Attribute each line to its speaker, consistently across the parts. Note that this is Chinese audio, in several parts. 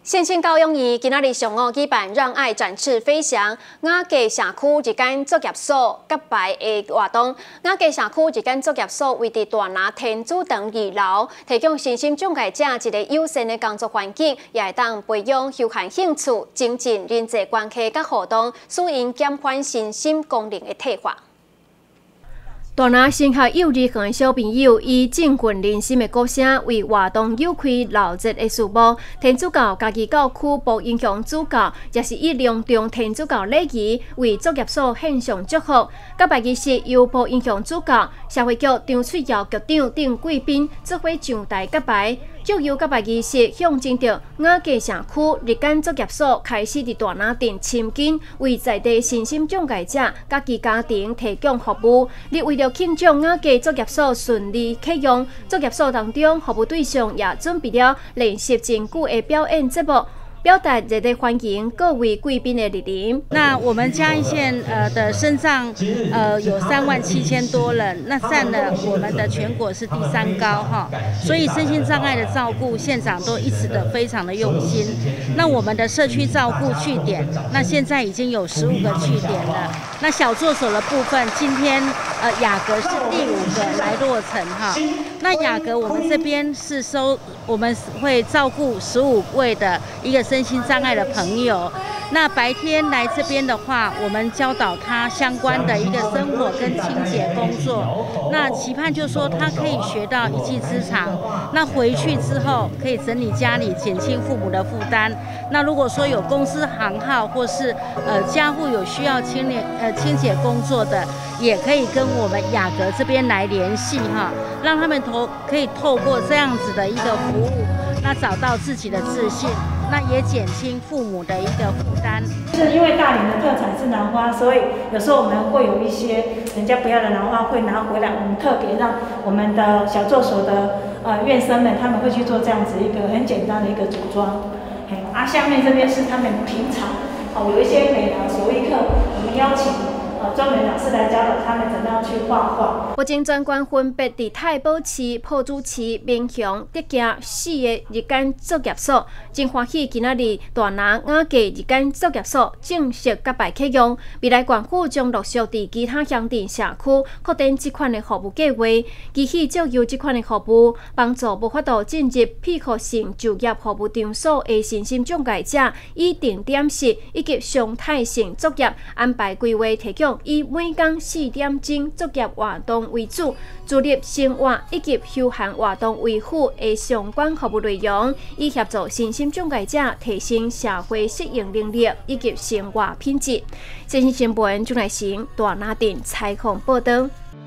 Speaker 1: 县性教育院今仔日上午举办让爱展翅飞翔雅家社区日间作业所揭牌的活动。雅家社区日间作业所位伫大拿天主堂2楼，提供身心障碍者一个友善的工作环境，也会当培养休闲兴趣、增进人际关系甲互动，使因减缓身心功能的退化。 大拿升学幼儿园的小朋友以振奋人心的歌声为活动扭开闹热的序幕。天主教家己教区部英雄主教也是以隆重天主教礼仪为作业所献上祝福。揭牌仪式由部英雄主教、社会局张翠瑶局长等贵宾做伙上台揭牌。 祝由揭牌仪式象征着雅家社区日间作业所开始伫大拿镇深根，为在地身心障碍者甲其家庭提供服务。你为了庆祝雅家作业所顺利启用，作业所当中服务对象也准备了练习真久的表演节目。 表达热烈欢迎各位贵宾的莅临。
Speaker 2: 那我们嘉义县的身障有37000多人，那占了我们的全国是第3高哈，所以身心障碍的照顾县长都一直的非常的用心。那我们的社区照顾据点，那现在已经有15个据点了。那小作所的部分，今天雅阁是第5个来落成哈。那雅阁我们这边是我们会照顾15位的一个 身心障碍的朋友，那白天来这边的话，我们教导他相关的一个生活跟清洁工作。那期盼就说他可以学到一技之长，那回去之后可以整理家里，减轻父母的负担。那如果说有公司行号或是家户有需要清洁工作的，也可以跟我们雅阁这边来联系哈，让他们可以透过这样子的一个服务，那找到自己的自信。 那也减轻父母的一个负担。
Speaker 3: 是因为大林的特产是兰花，所以有时候我们会有一些人家不要的兰花会拿回来，我们特别让我们的小作所的院生们他们会去做这样子一个很简单的一个组装。下面这边是他们平常有一些美劳手艺课，我们邀请。 专门老师来教导他们怎么样去画画。目前全馆分别伫太保市、朴子市、民雄、德行4个日间作业所，真欢喜今仔日大拿雅家日间作业所正式揭牌启用。未来县府将陆续伫其他乡镇社区扩展这款的服务计划，期许借由这款的服务，帮助无法度进入庇护性就业服务场所的身心障碍者，以定点式以及常态性作业安排规划提供。 以每天4点钟作业活动为主，自立生活以及休闲活动为辅的相关服务内容，以协助身心障碍者提升社会适应能力以及生活品质。最新新闻钟来成大拿镇采访报道。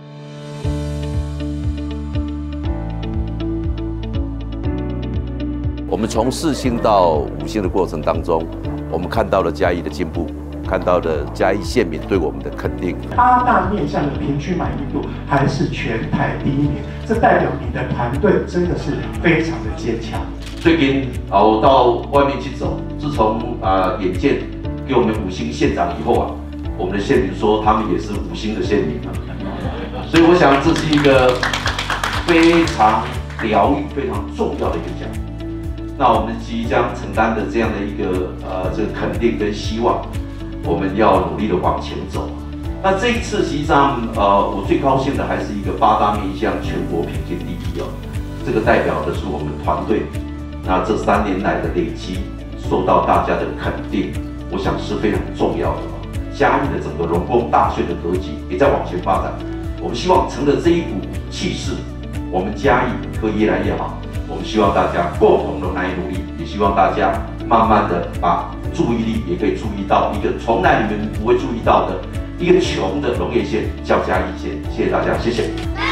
Speaker 4: 我们从4星到5星的过程当中，我们看到了嘉义的进步。 看到的嘉义县民对我们的肯定
Speaker 5: ，8大面向的平均满意度还是全台第1名，这代表你的团队真的是非常的坚强。
Speaker 4: 最近我到外面去走，自从眼见给我们5星县长以后我们的县民说他们也是5星的县民所以我想这是一个非常疗愈、非常重要的一个奖。那我们即将承担的这样的一个这个肯定跟希望。 我们要努力的往前走。那这一次实际上，我最高兴的还是一个8大面向全国评鉴第1这个代表的是我们团队。那这3年来的累积，受到大家的肯定，我想是非常重要的。嘉义的整个荣工大学的格局也在往前发展。我们希望乘着这一股气势，我们嘉义会越来越好。我们希望大家共同的来努力，也希望大家慢慢的把。 注意力也可以注意到一个从来你们不会注意到的一个穷的农业县叫嘉义县，谢谢大家，谢谢。